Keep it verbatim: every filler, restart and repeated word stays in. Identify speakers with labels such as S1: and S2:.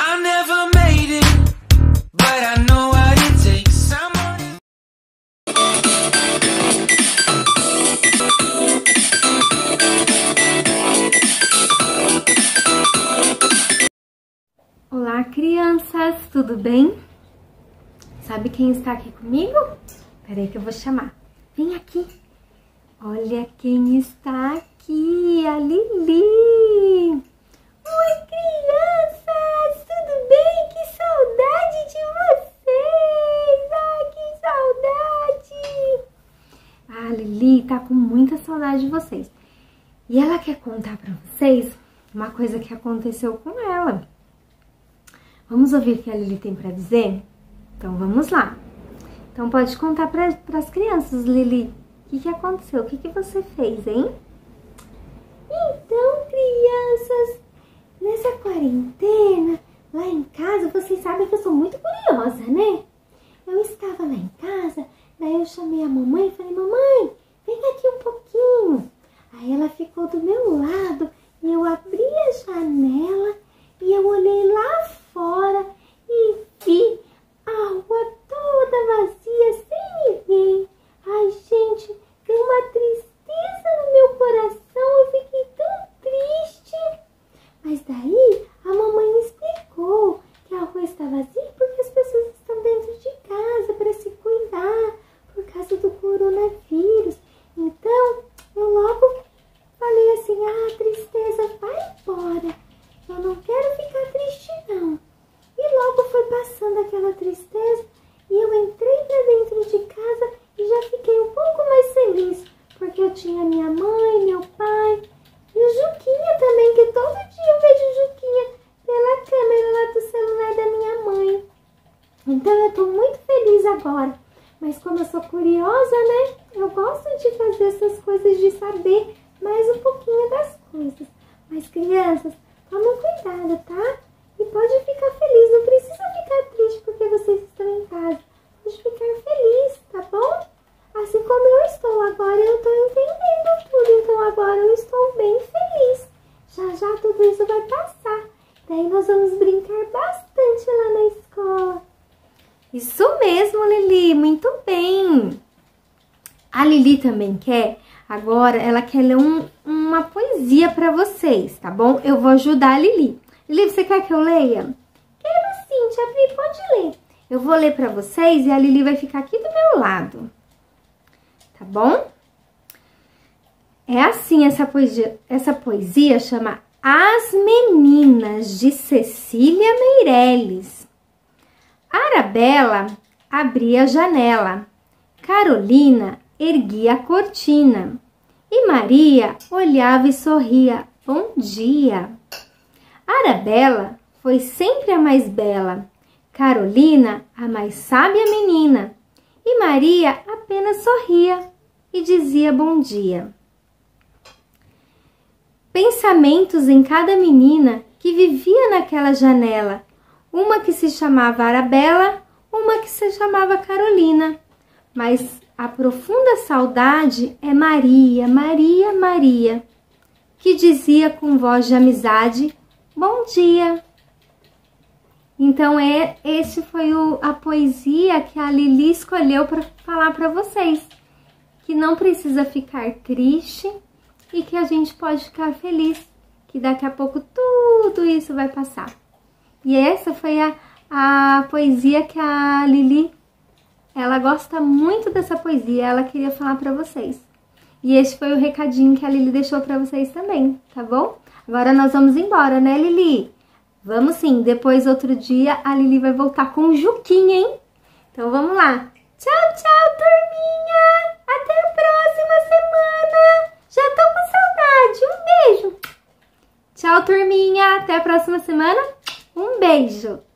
S1: I never made it, but I know what it takes. Somebody...
S2: Olá, crianças, tudo bem? Sabe quem está aqui comigo? Peraí que eu vou chamar. Vem aqui. Olha quem está aqui, a Lili. Oi, crianças, tudo bem? Que saudade de vocês! Ai, que saudade! A Lili tá com muita saudade de vocês. E ela quer contar para vocês uma coisa que aconteceu com ela. Vamos ouvir o que a Lili tem para dizer? Então, vamos lá. Então, pode contar para as crianças, Lili. O que, que aconteceu? O que, que você fez, hein? Então, crianças, nessa quarentena, lá em casa, vocês sabem que eu sou muito curiosa, né? Eu estava lá em casa, daí eu chamei a mamãe e falei, mamãe, vem aqui um pouquinho. Aí ela ficou do meu lado e eu abri a janela e eu olhei lá fora e vi a rua toda vazia, sem ninguém. Ai, gente, deu uma tristeza no meu coração, eu fiquei tão triste. Mas daí a mamãe me explicou que a rua está vazia porque as pessoas estão dentro de casa para se cuidar por causa do coronavírus. Então, eu logo falei assim, ah, tristeza, vai embora. Eu não quero ficar triste, não. E logo foi passando aquela tristeza e eu entrei pra dentro de casa e já fiquei um pouco mais feliz, porque eu tinha minha mãe, meu pai e o Juquinha também, que todo dia eu vejo o Juquinha pela câmera lá do celular da minha mãe. Então eu tô muito feliz agora. Mas como eu sou curiosa, né, eu gosto de fazer essas coisas, de saber mais um pouquinho das coisas. Mas crianças, tomem cuidado, tá? E pode ficar feliz, não precisa ficar triste porque vocês estão em casa. Pode ficar feliz, tá bom? Assim como eu estou agora, eu estou entendendo tudo, então agora eu estou bem feliz. Já já tudo isso vai passar. Daí nós vamos brincar bastante lá na escola. Isso mesmo, Lili, muito bem. A Lili também quer, agora ela quer ler um, uma poesia para vocês, tá bom? Eu vou ajudar a Lili. Lili, você quer que eu leia? Quero sim, Tia Pri, pode ler. Eu vou ler para vocês e a Lili vai ficar aqui do meu lado. Tá bom? É assim essa poesia. Essa poesia chama As Meninas, de Cecília Meirelles. Arabella abria a janela. Carolina erguia a cortina. E Maria olhava e sorria. Bom dia! Arabella foi sempre a mais bela, Carolina a mais sábia menina, e Maria apenas sorria e dizia bom dia. Pensamentos em cada menina que vivia naquela janela, uma que se chamava Arabella, uma que se chamava Carolina, mas a profunda saudade é Maria, Maria, Maria, que dizia com voz de amizade, bom dia! Então, é, esse foi o, a poesia que a Lili escolheu para falar para vocês. Que não precisa ficar triste e que a gente pode ficar feliz. Que daqui a pouco tudo isso vai passar. E essa foi a, a poesia que a Lili, ela gosta muito dessa poesia. Ela queria falar para vocês. E esse foi o recadinho que a Lili deixou para vocês também, tá bom? Agora nós vamos embora, né, Lili? Vamos sim, depois outro dia a Lili vai voltar com o Juquinha, hein? Então vamos lá. Tchau, tchau, turminha! Até a próxima semana! Já tô com saudade, um beijo! Tchau, turminha! Até a próxima semana, um beijo!